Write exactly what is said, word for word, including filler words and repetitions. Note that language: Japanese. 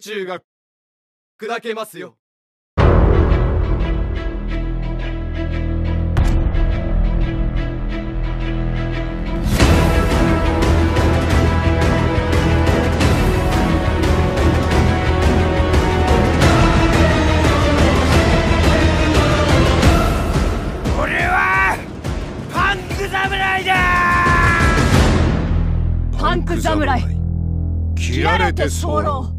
宙が砕けますよ。 俺はパンク侍だ。 パンク侍、 切られて候。